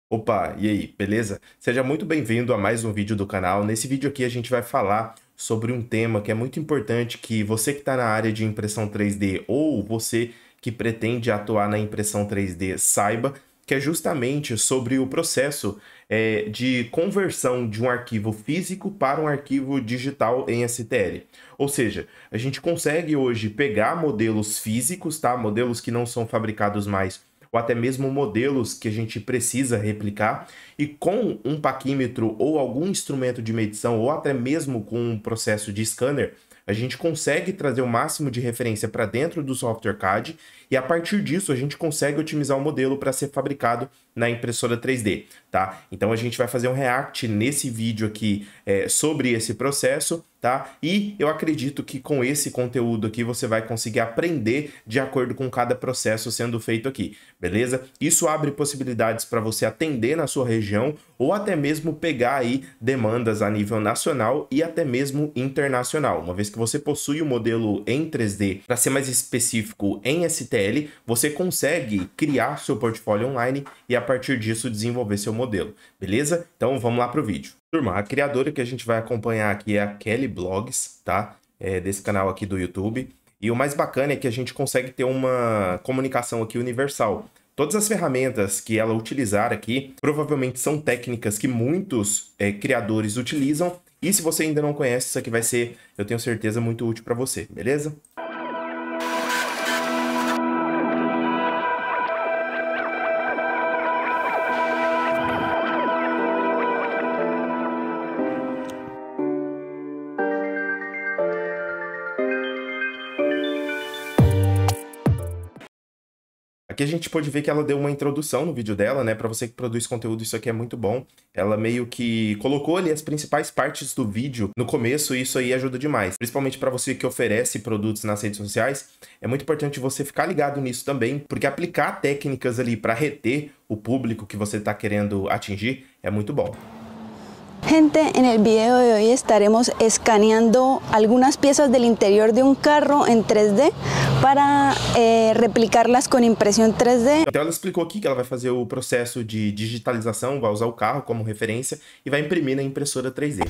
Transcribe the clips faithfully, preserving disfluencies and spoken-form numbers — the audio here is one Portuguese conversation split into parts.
Opa, e aí, beleza? Seja muito bem-vindo a mais um vídeo do canal. Nesse vídeo aqui a gente vai falar sobre um tema que é muito importante que você que está na área de impressão três D ou você que pretende atuar na impressão três D saiba, que é justamente sobre o processo é, de conversão de um arquivo físico para um arquivo digital em S T L. Ou seja, a gente consegue hoje pegar modelos físicos, tá? Modelos que não são fabricados mais, ou até mesmo modelos que a gente precisa replicar, e com um paquímetro ou algum instrumento de medição, ou até mesmo com um processo de scanner, a gente consegue trazer o máximo de referência para dentro do software C A D, e a partir disso a gente consegue otimizar o modelo para ser fabricado na impressora três D, tá? Então a gente vai fazer um react nesse vídeo aqui é, sobre esse processo, tá? E eu acredito que com esse conteúdo aqui você vai conseguir aprender de acordo com cada processo sendo feito aqui, beleza? Isso abre possibilidades para você atender na sua região ou até mesmo pegar aí demandas a nível nacional e até mesmo internacional. Uma vez que você possui o modelo em três D, para ser mais específico em S T L, você consegue criar seu portfólio online e a partir disso desenvolver seu modelo, beleza? Então vamos lá para o vídeo. Turma, a criadora que a gente vai acompanhar aqui é a Kelly Blogs, tá? É desse canal aqui do YouTube. E o mais bacana é que a gente consegue ter uma comunicação aqui universal. Todas as ferramentas que ela utilizar aqui, provavelmente são técnicas que muitos é, criadores utilizam. E se você ainda não conhece, isso aqui vai ser, eu tenho certeza, muito útil para você, beleza? Aqui a gente pode ver que ela deu uma introdução no vídeo dela, né? Para você que produz conteúdo, isso aqui é muito bom. Ela meio que colocou ali as principais partes do vídeo no começo e isso aí ajuda demais. Principalmente para você que oferece produtos nas redes sociais, é muito importante você ficar ligado nisso também, porque aplicar técnicas ali para reter o público que você está querendo atingir é muito bom. Gente, en el video de hoy estaremos escaneando algunas piezas del interior de un carro en tres D para eh, replicarlas con impresión tres D. Então ela explicou aqui que ela vai fazer o processo de digitalização, vai usar o carro como referência e vai imprimir na impressora três D.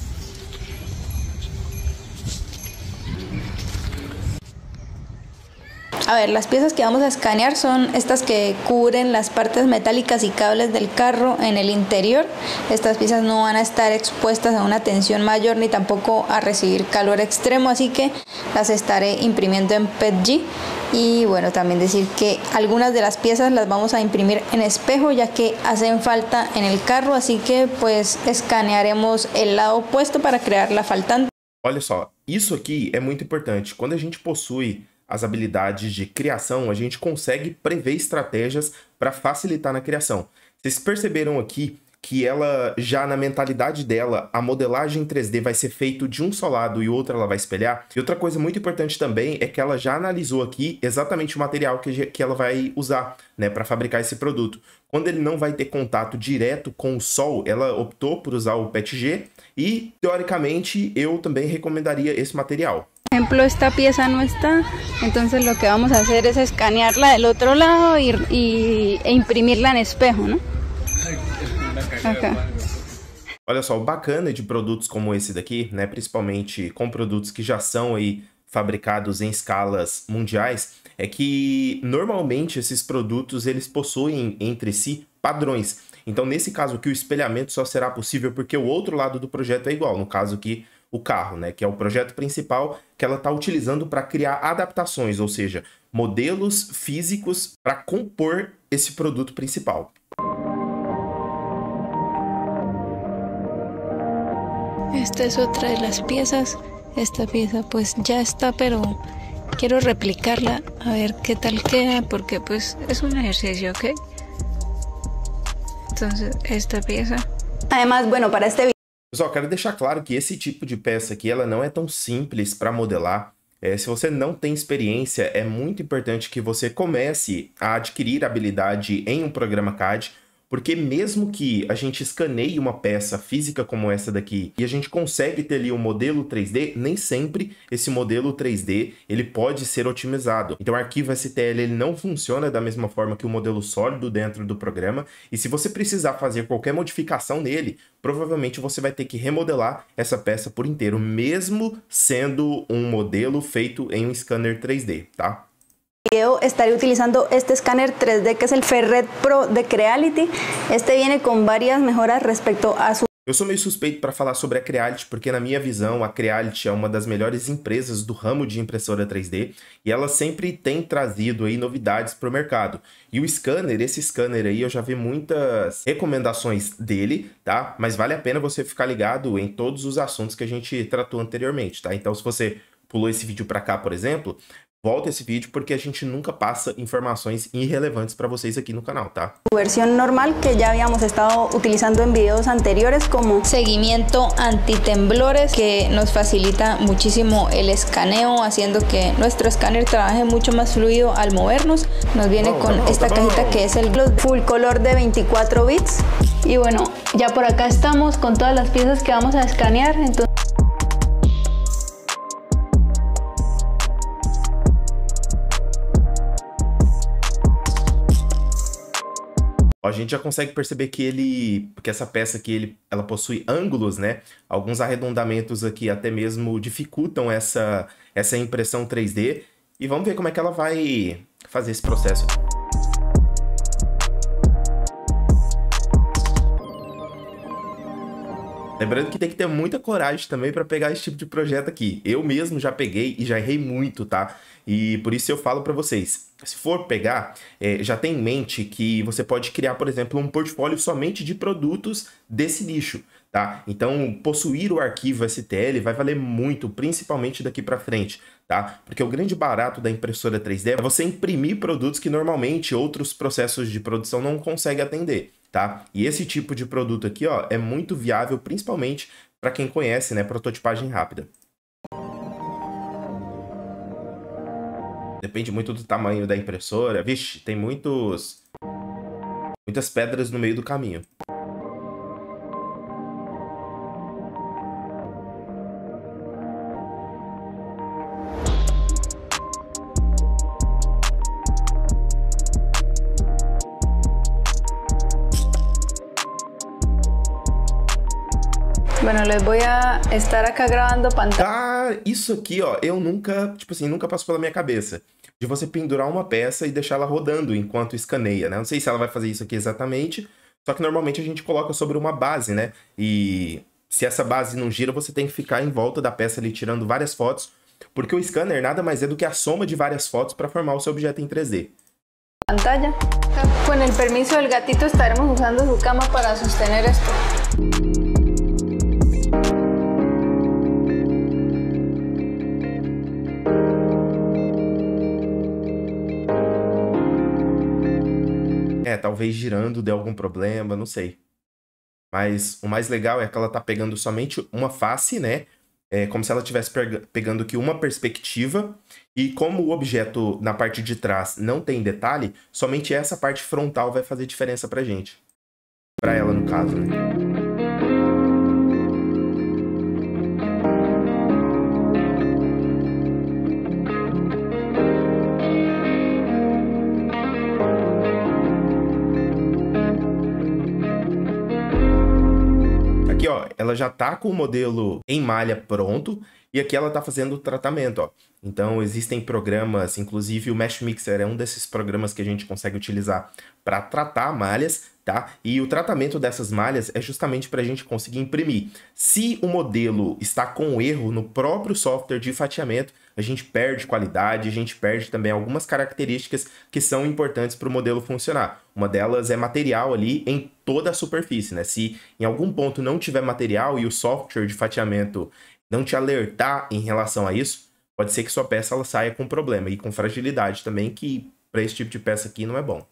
A ver, las piezas que vamos a escanear son estas que cubren las partes metálicas y cables del carro en el interior. Estas piezas no van a estar expuestas a una tensión mayor ni tampoco a recibir calor extremo, así que las estaré imprimiendo en P E T G. Y bueno, también decir que algunas de las piezas las vamos a imprimir en espejo ya que hacen falta en el carro, así que pues escanearemos el lado opuesto para crear la faltante. Olha só, isso aqui é muito importante. Quando a gente possui as habilidades de criação, a gente consegue prever estratégias para facilitar na criação. Vocês perceberam aqui que ela, já na mentalidade dela, a modelagem três D vai ser feito de um só lado e o outro ela vai espelhar? E outra coisa muito importante também é que ela já analisou aqui exatamente o material que, que ela vai usar, né, para fabricar esse produto. Quando ele não vai ter contato direto com o sol, ela optou por usar o P E T G e, teoricamente, eu também recomendaria esse material. Por ejemplo, esta pieza no está, entonces lo que vamos a hacer es escanearla del otro lado y, y, e imprimirla en espejo, ¿no? Acá. Olha só, o bacana de produtos como esse daqui, né, principalmente com produtos que já são aí fabricados em escalas mundiais, é que normalmente esses produtos eles possuem entre si padrões. Então, nesse caso aqui, o espelhamento só será possível porque o outro lado do projeto é igual, no caso aqui, o carro, né, que é o projeto principal que ela está utilizando para criar adaptações, ou seja, modelos físicos para compor esse produto principal. Esta es otra de las piezas. Esta pieza pues ya está, pero quiero replicarla a ver qué tal queda, porque pues es un ejercicio, ¿ok? Entonces esta pieza. Además, bueno, para este video. Pessoal, quero deixar claro que esse tipo de peça aqui, ela não é tão simples para modelar. É, se você não tem experiência, é muito importante que você comece a adquirir habilidade em um programa C A D, Porque mesmo que a gente escaneie uma peça física como essa daqui e a gente consegue ter ali um modelo três D, nem sempre esse modelo três D ele pode ser otimizado. Então o arquivo S T L ele não funciona da mesma forma que o modelo sólido dentro do programa, e se você precisar fazer qualquer modificação nele, provavelmente você vai ter que remodelar essa peça por inteiro, mesmo sendo um modelo feito em um scanner três D, tá? Yo estaré utilizando este escáner tres D que es el Ferret Pro de Creality. Este viene con varias mejoras respecto a su... Eu sou meio suspeito para falar sobre a Creality, porque na minha visão a Creality é uma das melhores empresas do ramo de impressora três D e ela sempre tem trazido aí novidades para o mercado. E o scanner, esse scanner aí, eu já vi muitas recomendações dele, tá? Mas vale a pena você ficar ligado em todos os assuntos que a gente tratou anteriormente, tá? Então se você pulou esse vídeo para cá, por exemplo, volta esse vídeo porque a gente nunca passa informações irrelevantes para vocês aqui no canal, tá? Versión normal que ya habíamos estado utilizando en videos anteriores, como seguimiento antitemblores, que nos facilita muchísimo el escaneo, haciendo que nuestro escáner trabaje mucho más fluido al movernos. Nos viene oh, con no, esta no. cajita que es el full color de veinticuatro bits. Y bueno, ya por acá estamos con todas las piezas que vamos a escanear. Entonces a gente já consegue perceber que ele, que essa peça aqui, ele, ela possui ângulos, né? Alguns arredondamentos aqui até mesmo dificultam essa, essa impressão três D. E vamos ver como é que ela vai fazer esse processo. Lembrando que tem que ter muita coragem também para pegar esse tipo de projeto aqui. Eu mesmo já peguei e já errei muito, tá? E por isso eu falo para vocês, se for pegar, é, já tem em mente que você pode criar, por exemplo, um portfólio somente de produtos desse nicho, tá? Então, possuir o arquivo S T L vai valer muito, principalmente daqui para frente, tá? Porque o grande barato da impressora três D é você imprimir produtos que normalmente outros processos de produção não conseguem atender, tá? E esse tipo de produto aqui, ó, é muito viável, principalmente para quem conhece, né, prototipagem rápida. Depende muito do tamanho da impressora. Vixe, tem muitos, muitas pedras no meio do caminho. bueno, les voy a estar acá grabando pantalla. Ah, isso aqui, ó, eu nunca, tipo assim, nunca passou pela minha cabeça. De você pendurar uma peça e deixar ela rodando enquanto escaneia, né? Não sei se ela vai fazer isso aqui exatamente, só que normalmente a gente coloca sobre uma base, né? E se essa base não gira, você tem que ficar em volta da peça ali tirando várias fotos, porque o scanner nada mais é do que a soma de várias fotos para formar o seu objeto em três D. Pantalla. Con el permiso del gatito estaremos usando su cama para sostener esto. É, talvez girando dê algum problema, não sei. Mas o mais legal é que ela tá pegando somente uma face, né? É como se ela estivesse pegando aqui uma perspectiva. E como o objeto na parte de trás não tem detalhe, somente essa parte frontal vai fazer diferença pra gente. Pra ela, no caso, né? Aqui, ó, ela já tá com o modelo em malha pronto e aqui ela tá fazendo o tratamento, ó. Então, existem programas, inclusive o Mesh Mixer é um desses programas que a gente consegue utilizar para tratar malhas, tá? E o tratamento dessas malhas é justamente para a gente conseguir imprimir. Se o modelo está com erro no próprio software de fatiamento, a gente perde qualidade, a gente perde também algumas características que são importantes para o modelo funcionar. Uma delas é material ali em toda a superfície, né? Se em algum ponto não tiver material e o software de fatiamento não te alertar em relação a isso, pode ser que sua peça ela saia com problema e com fragilidade também, que para esse tipo de peça aqui não é bom.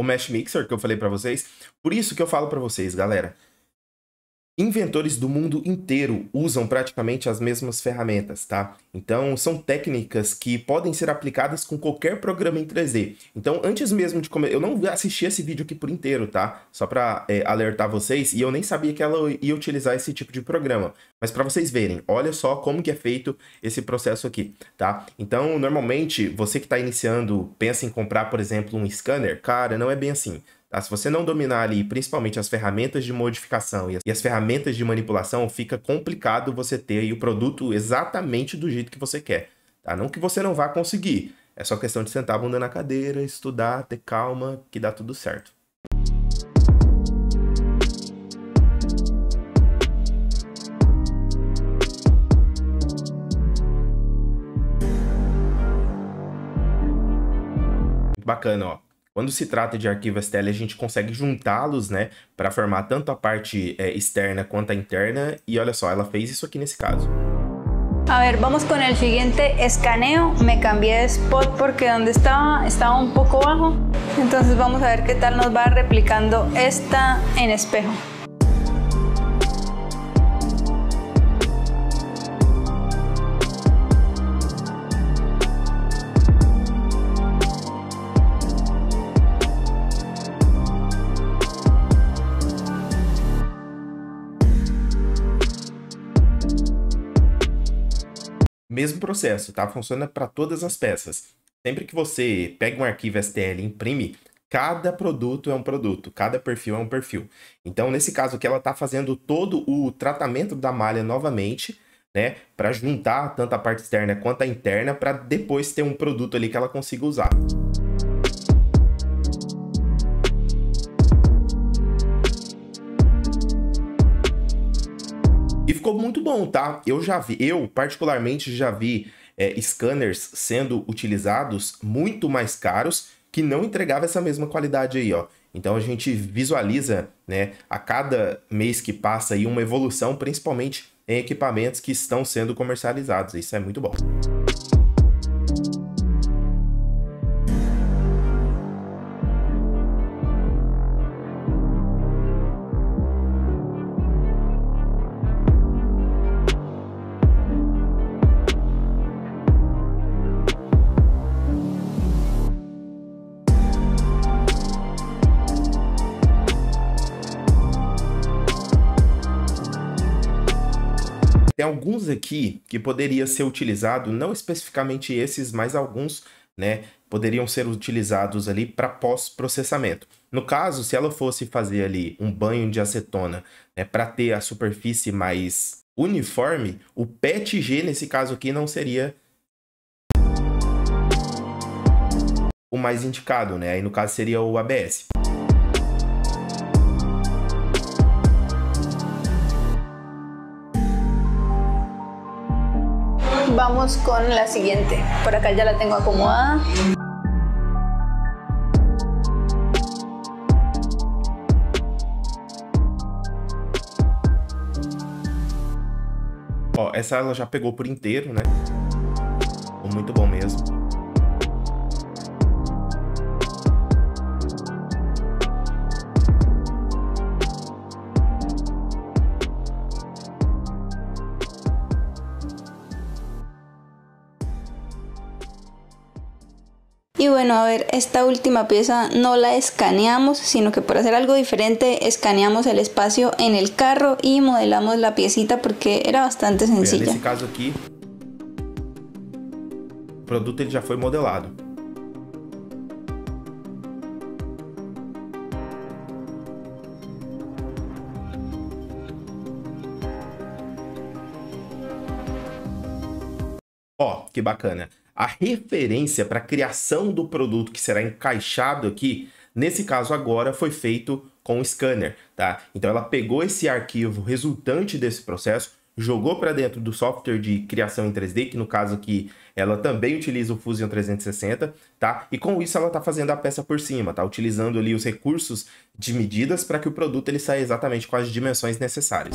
Mesh Mixer que eu falei para vocês. Por isso que eu falo para vocês, galera. Inventores do mundo inteiro usam praticamente as mesmas ferramentas, tá? Então, são técnicas que podem ser aplicadas com qualquer programa em três D. Então, antes mesmo de começar... Eu não assisti esse vídeo aqui por inteiro, tá? Só para é, alertar vocês. E eu nem sabia que ela ia utilizar esse tipo de programa. Mas para vocês verem, olha só como que é feito esse processo aqui, tá? Então, normalmente, você que está iniciando, pensa em comprar, por exemplo, um scanner. Cara, não é bem assim. Tá? Se você não dominar ali, principalmente as ferramentas de modificação e as, e as ferramentas de manipulação, fica complicado você ter aí o produto exatamente do jeito que você quer. Tá? Não que você não vá conseguir, é só questão de sentar a bunda na cadeira, estudar, ter calma, que dá tudo certo. Muito bacana, ó. Quando se trata de arquivo S T L, a gente consegue juntá-los, né, para formar tanto a parte é, externa quanto a interna. E olha só, ela fez isso aqui nesse caso. A ver, vamos con el siguiente escaneo. Me cambié de spot porque donde estaba estaba un poco bajo. Entonces vamos a ver qué tal nos va replicando esta en espejo. Mesmo processo, tá? Funciona para todas as peças. Sempre que você pega um arquivo S T L e imprime, cada produto é um produto, cada perfil é um perfil. Então, nesse caso aqui, ela está fazendo todo o tratamento da malha novamente, né? Para juntar tanto a parte externa quanto a interna, para depois ter um produto ali que ela consiga usar. E ficou muito bom, tá? Eu já vi, eu particularmente já vi é, scanners sendo utilizados muito mais caros que não entregava essa mesma qualidade aí, ó. Então a gente visualiza, né, a cada mês que passa aí uma evolução, principalmente em equipamentos que estão sendo comercializados. Isso é muito bom. Tem alguns aqui que poderia ser utilizado, não especificamente esses, mas alguns, né, poderiam ser utilizados ali para pós-processamento. No caso, se ela fosse fazer ali um banho de acetona, né, para ter a superfície mais uniforme, o P E T G nesse caso aqui não seria o mais indicado, né? Aí no caso seria o A B S. Vamos con la siguiente. Por acá ya la tengo acomodada. Ó, essa ela já pegou por inteiro, né? Muito bom mesmo. Y bueno, a ver, esta última pieza no la escaneamos, sino que por hacer algo diferente escaneamos el espacio en el carro y modelamos la piecita porque era bastante sencilla. Nesse caso aqui, o produto ele já foi modelado. Ó, que bacana. A referência para a criação do produto que será encaixado aqui, nesse caso agora, foi feito com o scanner, tá? Então ela pegou esse arquivo resultante desse processo, jogou para dentro do software de criação em três D, que no caso aqui ela também utiliza o Fusion trezentos e sessenta, tá? E com isso ela está fazendo a peça por cima, tá? Utilizando ali os recursos de medidas para que o produto ele saia exatamente com as dimensões necessárias.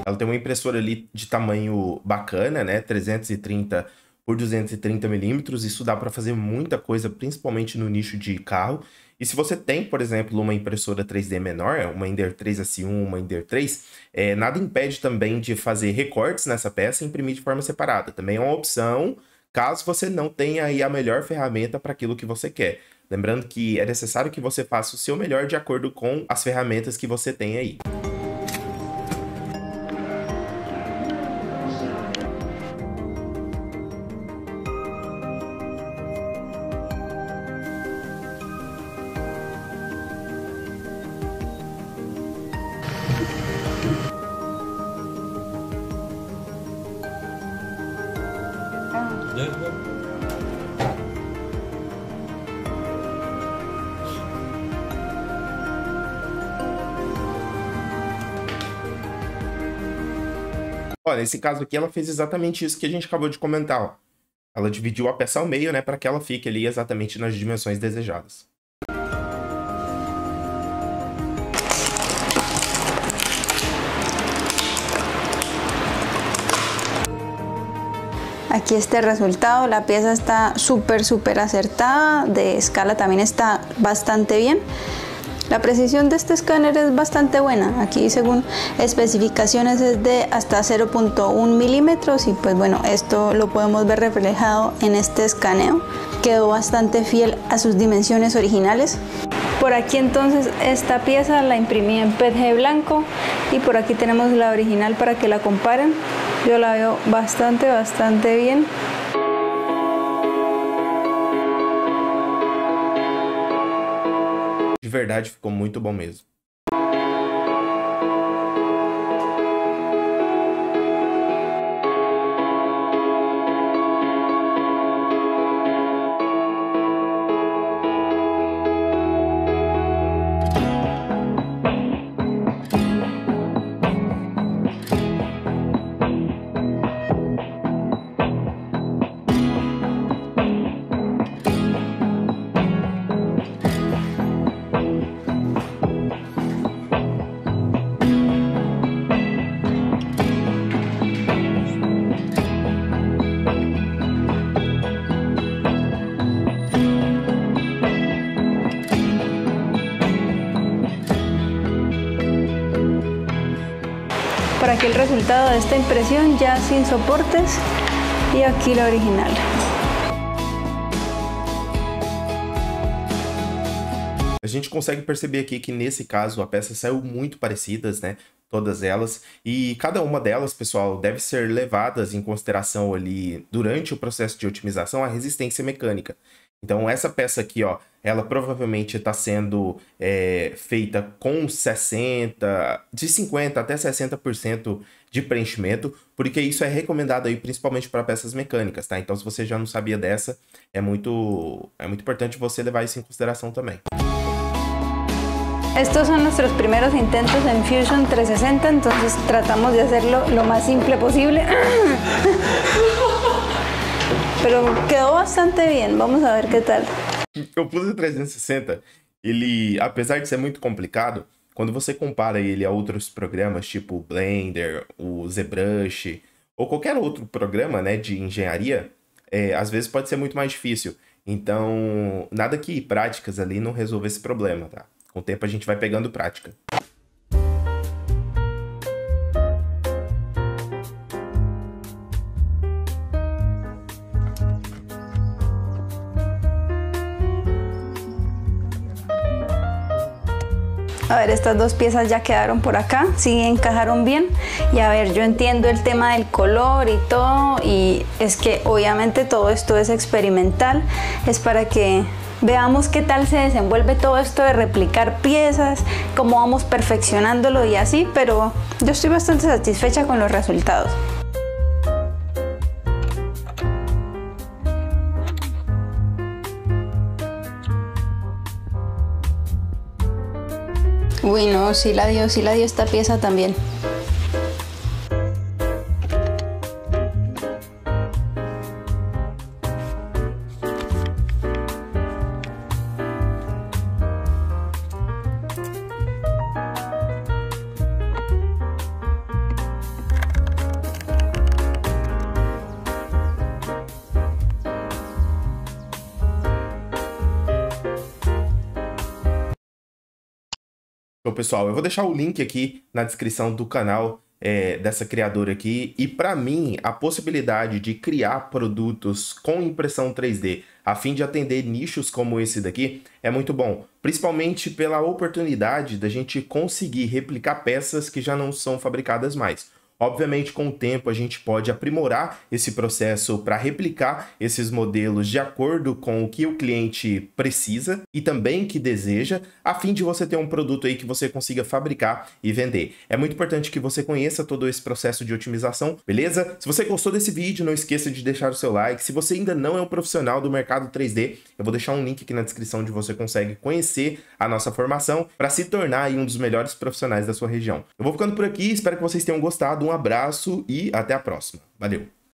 Ela tem uma impressora ali de tamanho bacana, né? trezentos e trinta por duzentos e trinta milímetros. Isso dá para fazer muita coisa, principalmente no nicho de carro. E se você tem, por exemplo, uma impressora três D menor, uma Ender três S um, uma Ender três, é, nada impede também de fazer recortes nessa peça e imprimir de forma separada. Também é uma opção, caso você não tenha aí a melhor ferramenta para aquilo que você quer. Lembrando que é necessário que você faça o seu melhor de acordo com as ferramentas que você tem aí. Olha, nesse caso aqui ela fez exatamente isso que a gente acabou de comentar, ó. Ela dividiu a peça ao meio, né, para que ela fique ali exatamente nas dimensões desejadas. Aquí este resultado, la pieza está súper súper acertada, de escala también está bastante bien. La precisión de este escáner es bastante buena, aquí según especificaciones es de hasta cero punto uno milímetros y pues bueno, esto lo podemos ver reflejado en este escaneo. Quedó bastante fiel a sus dimensiones originales. Por aquí entonces esta pieza la imprimí en P E T G blanco y por aquí tenemos la original para que la comparen. Yo la veo bastante, bastante bien. De verdade, ficou muito bom mesmo. Por aquí el resultado de esta impresión ya sin soportes y aquí la original. A gente consegue perceber aqui que nesse caso a peça saiu muito parecidas, né? Todas elas. E cada uma delas, pessoal, deve ser levadas em consideração ali durante o processo de otimização a resistência mecânica. Então essa peça aqui, ó, ela provavelmente está sendo é, feita com sessenta, de cinquenta até sessenta por cento de preenchimento, porque isso é recomendado aí principalmente para peças mecânicas, tá? Então se você já não sabia dessa, é muito, é muito importante você levar isso em consideração também. Estos son nuestros primeros intentos en Fusion trescientos sesenta, entonces tratamos de hacerlo lo más simple posible. Pero quedó bastante bien, vamos a ver qué tal. O Fusion trezentos e sessenta, ele, apesar de ser muito complicado, quando você compara ele a outros programas, tipo o Blender, o ZBrush, ou qualquer outro programa, né, de engenharia, é, às vezes pode ser muito mais difícil. Então, nada que práticas ali não resolva esse problema, tá? Com o tempo a gente vai pegando prática. A ver, estas dos piezas ya quedaron por acá, sí encajaron bien. Y a ver, yo entiendo el tema del color y todo, y es que obviamente todo esto es experimental, es para que veamos qué tal se desenvuelve todo esto de replicar piezas, cómo vamos perfeccionándolo y así, pero yo estoy bastante satisfecha con los resultados. Uy, no, sí la dio, sí la dio esta pieza también. Então, pessoal, eu vou deixar o link aqui na descrição do canal é, dessa criadora aqui. E para mim, a possibilidade de criar produtos com impressão três D a fim de atender nichos como esse daqui é muito bom. Principalmente pela oportunidade da gente conseguir replicar peças que já não são fabricadas mais. Obviamente, com o tempo, a gente pode aprimorar esse processo para replicar esses modelos de acordo com o que o cliente precisa e também que deseja, a fim de você ter um produto aí que você consiga fabricar e vender. É muito importante que você conheça todo esse processo de otimização, beleza? Se você gostou desse vídeo, não esqueça de deixar o seu like. Se você ainda não é um profissional do mercado três D, eu vou deixar um link aqui na descrição onde você consegue conhecer a nossa formação para se tornar aí um dos melhores profissionais da sua região. Eu vou ficando por aqui, espero que vocês tenham gostado. Um abraço e até a próxima. Valeu!